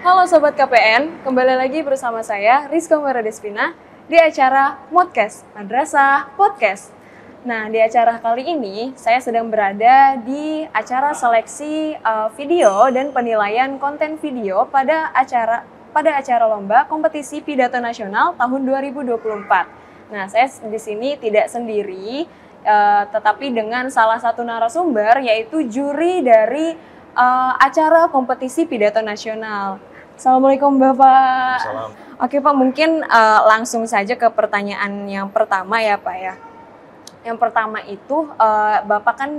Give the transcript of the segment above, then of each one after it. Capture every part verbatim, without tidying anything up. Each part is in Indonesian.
Halo Sobat K P N, kembali lagi bersama saya Rizko Meradespina di acara Modcast, Madrasah Podcast. Nah, di acara kali ini saya sedang berada di acara seleksi uh, video dan penilaian konten video pada acara pada acara lomba kompetisi pidato nasional tahun dua ribu dua puluh empat. Nah, saya di sini tidak sendiri, uh, tetapi dengan salah satu narasumber yaitu juri dari uh, acara kompetisi pidato nasional. Assalamualaikum Bapak. Salam. Oke Pak, mungkin uh, langsung saja ke pertanyaan yang pertama ya Pak ya. Yang pertama itu uh, Bapak kan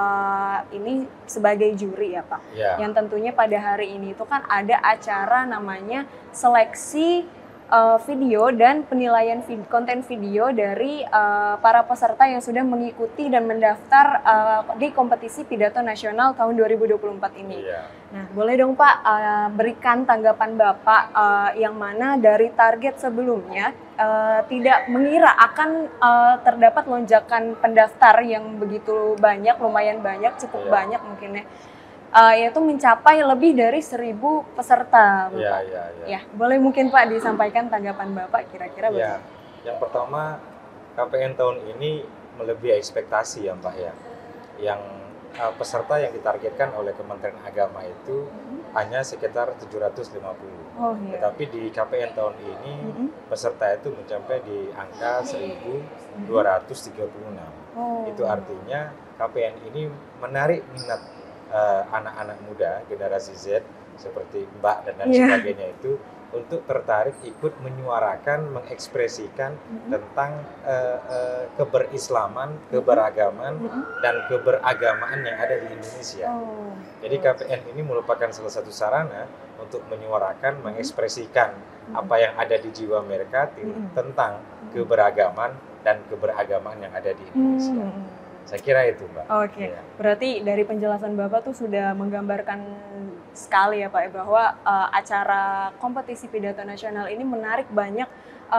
uh, ini sebagai juri ya Pak. Ya. Yang tentunya pada hari ini itu kan ada acara namanya seleksi uh, video dan penilaian vid konten video dari uh, para peserta yang sudah mengikuti dan mendaftar uh, di kompetisi pidato nasional tahun dua ribu dua puluh empat ini. Ya. Nah, boleh dong Pak uh, berikan tanggapan Bapak uh, yang mana dari target sebelumnya uh, tidak mengira akan uh, terdapat lonjakan pendaftar yang begitu banyak, lumayan banyak, cukup Ya. banyak mungkin ya. Uh, yaitu mencapai lebih dari seribu peserta, Bapak. Ya, ya, ya. Ya, boleh mungkin Pak disampaikan tanggapan Bapak kira-kira Ya. bagaimana? Yang pertama, K P N tahun ini melebihi ekspektasi ya Mbak ya. Yang uh, peserta yang ditargetkan oleh Kementerian Agama itu Mm-hmm. hanya sekitar tujuh ratus lima puluh. Oh iya. Tetapi di K P N tahun ini Mm-hmm. peserta itu mencapai di angka seribu dua ratus tiga puluh enam. Oh. Itu artinya K P N ini menarik minat uh, anak-anak muda generasi Z seperti Mbak dan lain Yeah. sebagainya itu untuk tertarik ikut menyuarakan, mengekspresikan Mm-hmm. tentang uh, uh, keberislaman, keberagaman, Mm-hmm. dan keberagamaan yang ada di Indonesia. Oh. Jadi K P N ini merupakan salah satu sarana untuk menyuarakan, mengekspresikan apa yang ada di jiwa mereka t- Mm-mm. tentang keberagaman dan keberagaman yang ada di Indonesia. Hmm. Saya kira itu, Mbak. Oke, Ya. berarti dari penjelasan Bapak tuh sudah menggambarkan sekali ya Pak ya, bahwa uh, acara kompetisi pidato nasional ini menarik banyak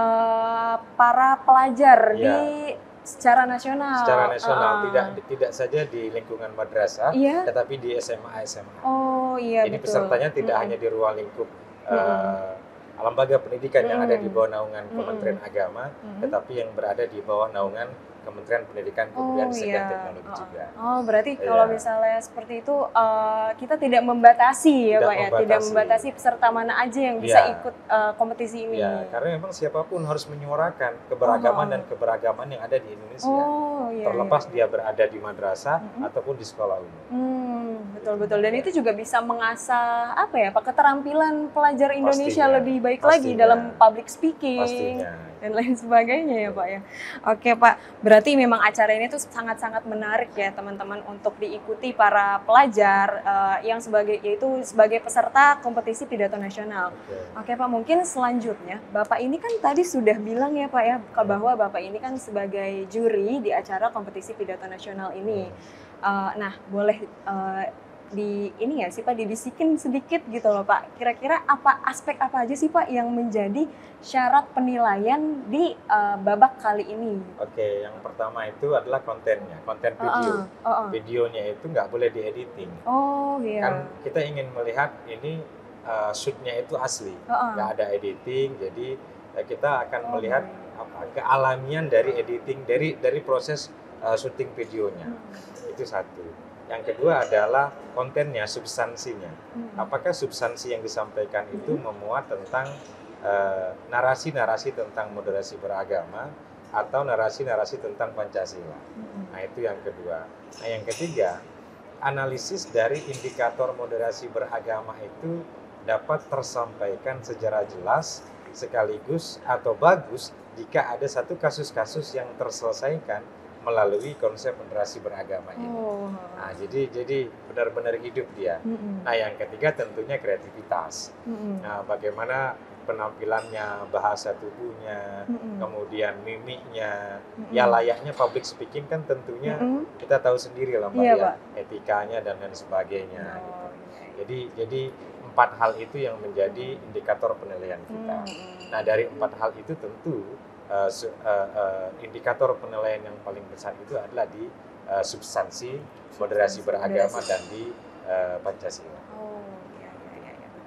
uh, para pelajar Ya. di secara nasional. Secara nasional, Uh-uh. tidak tidak saja di lingkungan madrasah, Iya. tetapi di S M A S M A. Oh iya Jadi betul. pesertanya tidak Mm-mm. hanya di ruang lingkup uh, Mm-mm. lembaga pendidikan yang ada di Mm-mm. bawah naungan Mm-mm. Kementerian Agama, Mm-mm. tetapi yang berada di bawah naungan Kementerian Pendidikan, Kebudayaan, Oh Riset iya. dan Teknologi Oh, juga. oh, berarti Iya. kalau misalnya seperti itu uh, kita tidak membatasi ya Tidak Pak ya, tidak membatasi. membatasi peserta mana aja yang bisa Iya. ikut uh, kompetisi ini. Ya, karena memang siapapun harus menyuarakan keberagaman Oh. dan keberagaman yang ada di Indonesia. Oh iya. Terlepas iya. dia berada di madrasah Mm-mm. ataupun di sekolah umum. Hmm, betul betul. Dan itu juga bisa mengasah apa ya, Pak, keterampilan pelajar Indonesia Pastinya, lebih baik lagi pastinya. dalam public speaking Pastinya. dan lain sebagainya ya Pak ya. Oke Pak, berarti memang acara ini tuh sangat-sangat menarik ya teman-teman untuk diikuti para pelajar eh, yang sebagai yaitu sebagai peserta kompetisi pidato nasional. Oke. Oke Pak, mungkin selanjutnya Bapak ini kan tadi sudah bilang ya Pak ya bahwa Bapak ini kan sebagai juri di acara kompetisi pidato nasional ini. Uh, nah, boleh uh, di ini ya sih Pak, dibisikin sedikit gitu loh Pak. Kira-kira apa aspek apa aja sih Pak yang menjadi syarat penilaian di uh, babak kali ini? Oke, yang pertama itu adalah kontennya, konten video. Uh-uh, uh-uh. Videonya itu nggak boleh diediting. Oh iya. Kan kita ingin melihat ini uh, shootnya itu asli, Uh-uh. nggak ada editing. Jadi uh, kita akan Oh, melihat baik. apa kealamian dari editing, dari dari proses uh, syuting videonya. Hmm. Itu satu. Yang kedua adalah kontennya, substansinya. Hmm. Apakah substansi yang disampaikan itu memuat tentang uh, narasi-narasi tentang moderasi beragama atau narasi-narasi tentang Pancasila? Hmm. Nah, itu yang kedua. Nah, yang ketiga, analisis dari indikator moderasi beragama itu dapat tersampaikan secara jelas sekaligus atau bagus jika ada satu kasus-kasus yang terselesaikan melalui konsep moderasi beragama ini. Oh. Nah, jadi jadi benar-benar hidup dia. Hmm. Nah, yang ketiga tentunya kreativitas. Hmm. Nah, bagaimana penampilannya, bahasa tubuhnya, Hmm. kemudian mimiknya, Hmm. ya layaknya public speaking kan tentunya Hmm. kita tahu sendiri lah Mbak Iya, ya, Pak. etikanya dan lain sebagainya. gitu. Oh, iya. Jadi jadi empat hal itu yang menjadi indikator penilaian kita. Hmm. Nah, dari empat hal itu tentu uh, su- uh, uh, indikator penilaian yang paling besar itu adalah di uh, substansi moderasi beragama Moderasi. dan di uh, Pancasila. Oh, iya, iya, iya, iya.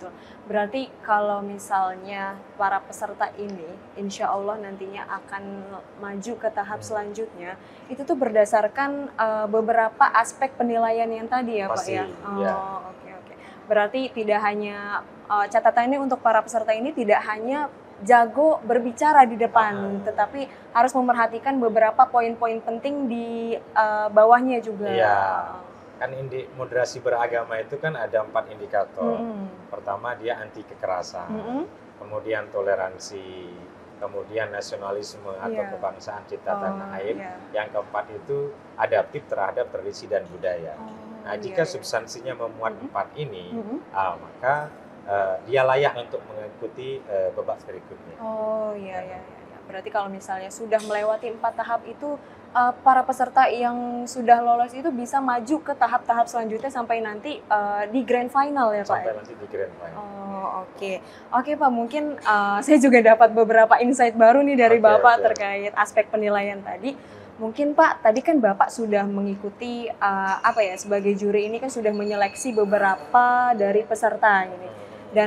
betul. Berarti kalau misalnya para peserta ini, insya Allah nantinya akan maju ke tahap Hmm. selanjutnya, itu tuh berdasarkan uh, beberapa aspek penilaian yang tadi ya Pak Pasti, ya? Oh, ya. oke oke. Berarti tidak hanya, uh, catatannya untuk para peserta ini tidak hanya jago berbicara di depan, Ah. tetapi harus memperhatikan beberapa poin-poin penting di uh, bawahnya juga. Iya. Kan indi, moderasi beragama itu kan ada empat indikator. Mm-mm. Pertama dia anti kekerasan, Mm-mm. kemudian toleransi, kemudian nasionalisme atau Iya. kebangsaan Oh, cipta tanah air. iya. Yang keempat itu adaptif terhadap tradisi dan budaya. Oh, Nah, iya, jika iya. substansinya memuat Mm-mm. empat ini, Mm-mm. ah, maka uh, dia layak untuk mengikuti uh, babak berikutnya. Oh iya iya iya. iya. Berarti kalau misalnya sudah melewati empat tahap itu, uh, para peserta yang sudah lolos itu bisa maju ke tahap-tahap selanjutnya sampai nanti uh, di grand final ya Pak? Sampai ya? nanti di grand final. Oh oke, oke Pak, mungkin uh, saya juga dapat beberapa insight baru nih dari Oke, Bapak oke. terkait aspek penilaian tadi. Mungkin Pak, tadi kan Bapak sudah mengikuti uh, apa ya, sebagai juri ini kan sudah menyeleksi beberapa dari peserta ini. Dan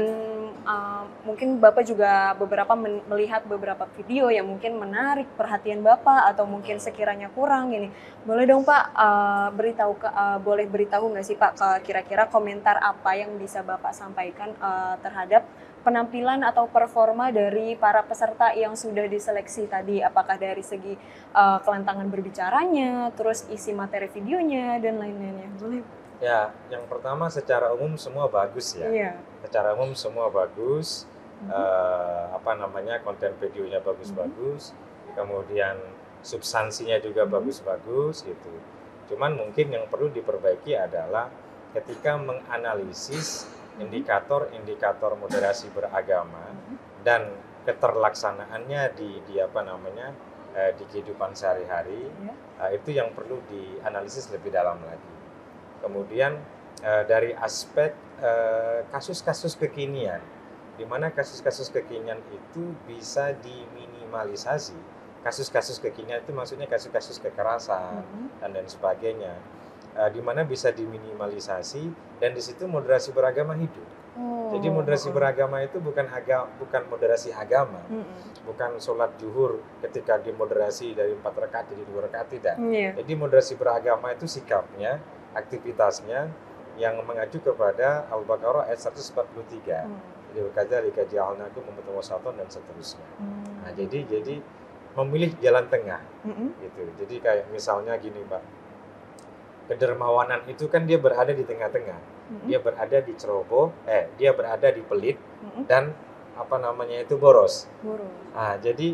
uh, mungkin Bapak juga beberapa men- melihat beberapa video yang mungkin menarik perhatian Bapak atau mungkin sekiranya kurang ini. Boleh dong Pak uh, beritahu ke, uh, boleh beritahu nggak sih Pak ke kira-kira komentar apa yang bisa Bapak sampaikan uh, terhadap penampilan atau performa dari para peserta yang sudah diseleksi tadi, apakah dari segi uh, kelantangan berbicaranya, terus isi materi videonya dan lain-lainnya. Boleh? Ya, yang pertama secara umum semua bagus ya. Iya. Secara umum semua bagus. Mhm. Eh, apa namanya, konten videonya bagus-bagus. Kemudian substansinya juga Mhm. bagus-bagus gitu. Cuman mungkin yang perlu diperbaiki adalah ketika menganalisis indikator-indikator moderasi beragama Mhm. dan keterlaksanaannya di, di apa namanya eh, di kehidupan sehari-hari, Iya. eh, itu yang perlu dianalisis lebih dalam lagi. Kemudian eh, dari aspek eh, kasus-kasus kekinian, di mana kasus-kasus kekinian itu bisa diminimalisasi. Kasus-kasus kekinian itu maksudnya kasus-kasus kekerasan Mhm. dan lain sebagainya, eh, di mana bisa diminimalisasi dan di situ moderasi beragama hidup. Oh, Jadi moderasi oh. beragama itu bukan agama, bukan moderasi agama, Mm-mm. bukan sholat zuhur ketika dimoderasi dari empat rakaat jadi dua rakaat, tidak. Iya. Jadi moderasi beragama itu sikapnya, aktivitasnya yang mengacu kepada Al-Baqarah ayat seratus empat puluh tiga. Hmm. Jadi berkata likaja'alnakum ummatan wasatan dan seterusnya. Hmm. Nah, jadi jadi memilih jalan tengah Mm-mm. gitu. Jadi kayak misalnya gini, Mbak. Kedermawanan itu kan dia berada di tengah-tengah. Mm-mm. Dia berada di ceroboh, eh dia berada di pelit Mm-mm. dan apa namanya itu boros. Boros. Nah, jadi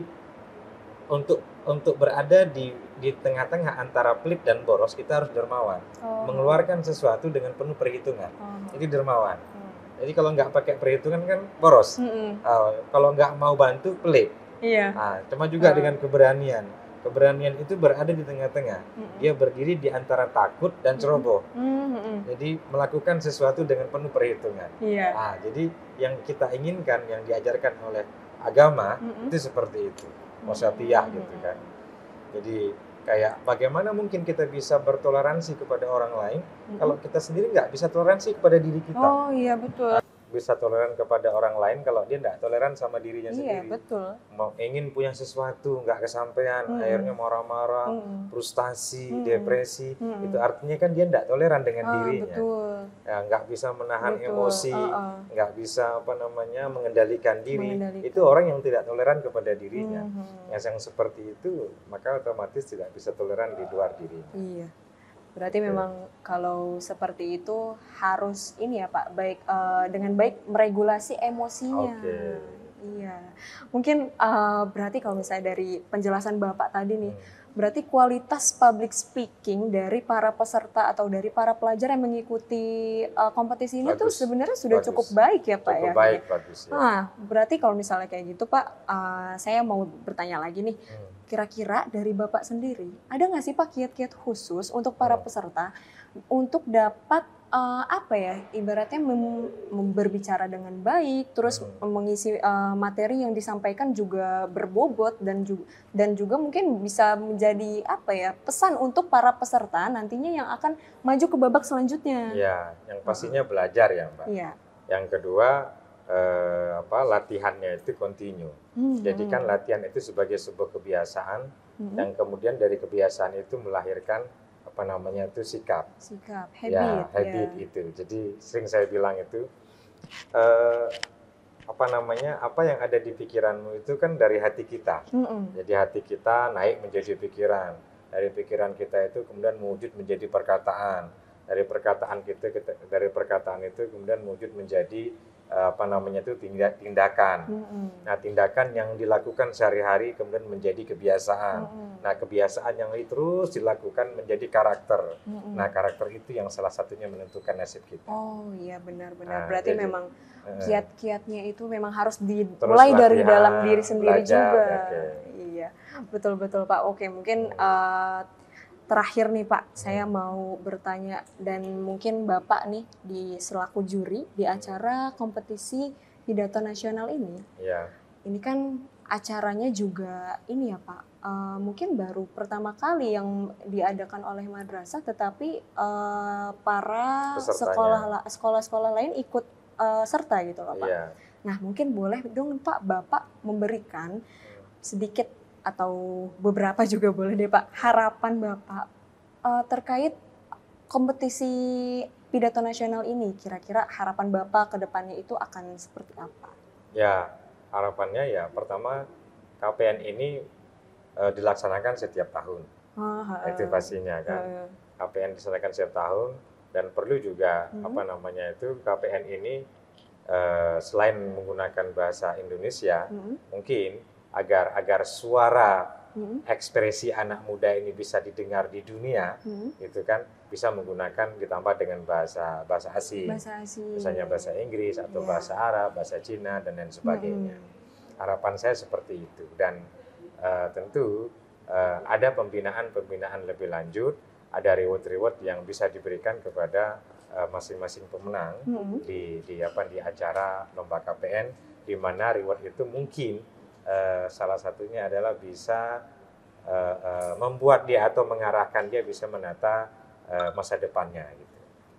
untuk untuk berada di di tengah-tengah antara pelit dan boros, kita harus dermawan, Oh. mengeluarkan sesuatu dengan penuh perhitungan. Oh. Jadi dermawan. Hmm. Jadi kalau nggak pakai perhitungan kan boros. Mm-mm. Ah, kalau nggak mau bantu pelit. Iya. Ah, cuma juga Oh. dengan keberanian. Keberanian itu berada di tengah-tengah. Mm-mm. Dia berdiri di antara takut dan ceroboh. Mm-mm. Jadi melakukan sesuatu dengan penuh perhitungan. Iya. Ah, jadi yang kita inginkan, yang diajarkan oleh agama Mm-mm. itu seperti itu. Wasatiyah gitu kan. Jadi kayak bagaimana mungkin kita bisa bertoleransi kepada orang lain Mm-mm. kalau kita sendiri nggak bisa toleransi kepada diri kita. Oh iya betul. Bisa toleran kepada orang lain kalau dia nggak toleran sama dirinya Iya sendiri. betul. Mau ingin punya sesuatu nggak kesampaian, Mm-mm. akhirnya marah-marah, Mm-mm. frustasi, Mm-mm. depresi. Mm-mm. Itu artinya kan dia nggak toleran dengan Ah, dirinya. betul. Ya, nggak bisa menahan Betul. emosi, Uh-uh. nggak bisa apa namanya mengendalikan diri. Mengendalikan. Itu orang yang tidak toleran kepada dirinya. Mhm. Yang yang seperti itu maka otomatis tidak bisa toleran di luar dirinya. Iya. Berarti memang kalau seperti itu harus ini ya Pak, baik eh, dengan baik meregulasi emosinya. Oke. Iya. Mungkin eh, berarti kalau misalnya dari penjelasan Bapak tadi nih, Hmm. berarti kualitas public speaking dari para peserta atau dari para pelajar yang mengikuti eh, kompetisi ini tuh Bagus. sebenarnya sudah Bagus. cukup baik ya Pak Cukup ya. baik, bagus ya. Nah, berarti kalau misalnya kayak gitu Pak, eh, saya mau bertanya lagi nih. Hmm. Kira-kira dari Bapak sendiri, ada nggak sih Pak kiat-kiat khusus untuk para Hmm. peserta untuk dapat eh, apa ya, ibaratnya mem- mem- berbicara dengan baik, terus Hmm. mengisi eh, materi yang disampaikan juga berbobot dan juga dan juga mungkin bisa menjadi apa ya, pesan untuk para peserta nantinya yang akan maju ke babak selanjutnya. Ya, yang pastinya belajar ya Mbak. Iya. Yang kedua, eh, apa latihannya itu kontinu. Hmm. Jadikan latihan itu sebagai sebuah kebiasaan, Hmm. dan kemudian dari kebiasaan itu melahirkan apa namanya itu sikap. Sikap, Ya, habit. habit Ya. itu. Jadi sering saya bilang itu eh, apa namanya apa yang ada di pikiranmu itu kan dari hati kita. Hmm. Jadi hati kita naik menjadi pikiran. Dari pikiran kita itu kemudian mewujud menjadi perkataan. Dari perkataan kita, kita dari perkataan itu kemudian wujud menjadi uh, apa namanya itu tindak, tindakan. Hmm. Nah, tindakan yang dilakukan sehari-hari kemudian menjadi kebiasaan. Hmm. Nah, kebiasaan yang terus dilakukan menjadi karakter. Hmm. Nah, karakter itu yang salah satunya menentukan nasib kita. Oh iya, benar-benar. Nah, Berarti jadi, memang uh, kiat-kiatnya itu memang harus terus dimulai dari latihan, dalam diri sendiri belajar, juga. oke. Iya, betul-betul Pak. Oke, mungkin uh, terakhir nih Pak, saya mau bertanya, dan mungkin Bapak nih di selaku juri di acara kompetisi pidato nasional ini. Ya. Ini kan acaranya juga ini ya Pak, uh, mungkin baru pertama kali yang diadakan oleh madrasah, tetapi uh, para sekolah sekolah-sekolah lain ikut uh, serta gitu loh Pak. Ya. Nah mungkin boleh dong Pak Bapak memberikan sedikit atau beberapa juga boleh deh Pak, harapan Bapak uh, terkait kompetisi pidato nasional ini. Kira-kira harapan Bapak ke depannya itu akan seperti apa? Ya, harapannya ya pertama K P N ini uh, dilaksanakan setiap tahun. Oh, uh, itu pastinya kan. Uh, K P N dilaksanakan setiap tahun, dan perlu juga hmm. apa namanya itu K P N ini uh, selain menggunakan bahasa Indonesia, hmm. mungkin agar agar suara hmm. ekspresi anak muda ini bisa didengar di dunia, hmm. itu kan bisa menggunakan ditambah dengan bahasa bahasa asing, bahasa asing. misalnya bahasa Inggris atau yeah. bahasa Arab, bahasa Cina dan lain sebagainya. Hmm. Harapan saya seperti itu, dan uh, tentu uh, ada pembinaan-pembinaan lebih lanjut, ada reward-reward yang bisa diberikan kepada uh, masing-masing pemenang hmm. di di apa di acara lomba K P N, di mana reward itu mungkin Uh, salah satunya adalah bisa uh, uh, membuat dia atau mengarahkan dia bisa menata uh, masa depannya gitu.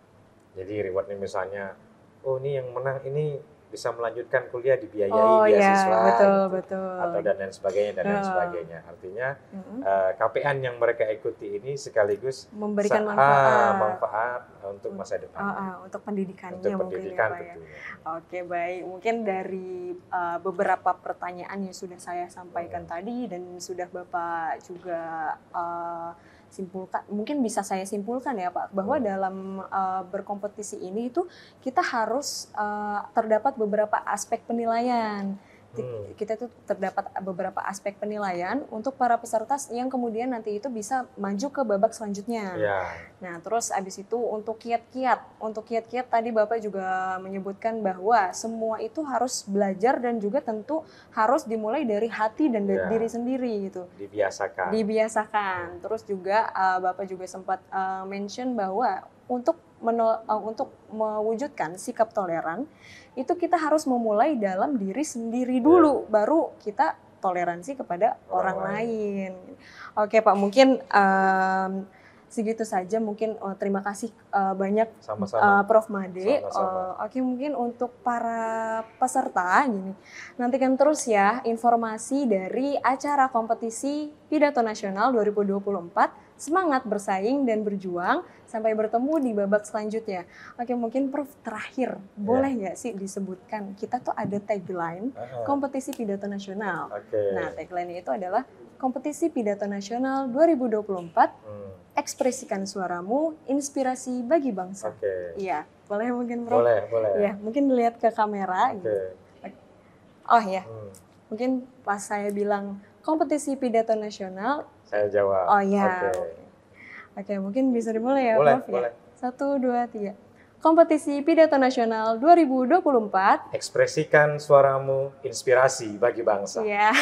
Jadi rewardnya misalnya, oh ini yang menang ini bisa melanjutkan kuliah dibiayai oh, beasiswa, ya, betul, gitu. betul. atau dan lain sebagainya dan lain oh. sebagainya. Artinya mm-hmm. uh, K P N yang mereka ikuti ini sekaligus memberikan manfaat, manfaat untuk masa depan, uh, uh, untuk pendidikannya untuk mungkin pendidikan ya, Pak, ya. Oke, baik. Mungkin dari uh, beberapa pertanyaan yang sudah saya sampaikan hmm. tadi dan sudah Bapak juga uh, simpulkan, mungkin bisa saya simpulkan ya Pak, bahwa hmm. dalam uh, berkompetisi ini itu kita harus uh, terdapat beberapa aspek penilaian. Hmm. Kita itu terdapat beberapa aspek penilaian untuk para peserta yang kemudian nanti itu bisa maju ke babak selanjutnya. Ya. Nah, terus abis itu untuk kiat-kiat, untuk kiat-kiat tadi Bapak juga menyebutkan bahwa semua itu harus belajar dan juga tentu harus dimulai dari hati dan dari ya. diri sendiri gitu. Dibiasakan. Dibiasakan. Terus juga uh, Bapak juga sempat uh, mention bahwa untuk menol, uh, untuk mewujudkan sikap toleran itu kita harus memulai dalam diri sendiri dulu, yeah. baru kita toleransi kepada orang, orang lain. lain. Oke Pak, mungkin um, segitu saja. Mungkin oh, terima kasih uh, banyak uh, Prof Made. Uh, Oke, mungkin untuk para peserta gini, nantikan terus ya informasi dari acara kompetisi pidato nasional dua ribu dua puluh empat. Semangat bersaing dan berjuang sampai bertemu di babak selanjutnya. Oke, mungkin Prof terakhir yeah. boleh nggak sih disebutkan, kita tuh ada tagline uh-huh. kompetisi pidato nasional. Okay. Nah, tagline itu adalah kompetisi pidato nasional dua ribu dua puluh empat, hmm. ekspresikan suaramu, inspirasi bagi bangsa. Oke. Okay. Iya, boleh mungkin Prof? Boleh, boleh. Iya, mungkin dilihat ke kamera. Oke. Okay. Oh ya, hmm. mungkin pas saya bilang kompetisi pidato nasional, saya jawab. Oh iya. Oke. Okay. Oke, okay, mungkin bisa dimulai ya, boleh, Prof boleh. ya. Satu, dua, tiga. Kompetisi pidato nasional dua ribu dua puluh empat. Ekspresikan suaramu, inspirasi bagi bangsa. Iya,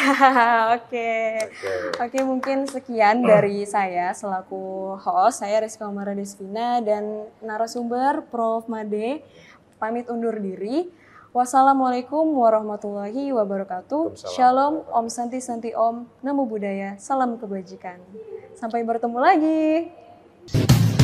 oke. Oke, mungkin sekian dari saya selaku host. Saya Rizka Umara Desvina dan narasumber Prof Made. Pamit undur diri. Wassalamualaikum warahmatullahi wabarakatuh. Shalom, Om Santi Santi Om, Namo Buddhaya, salam kebajikan. Sampai bertemu lagi.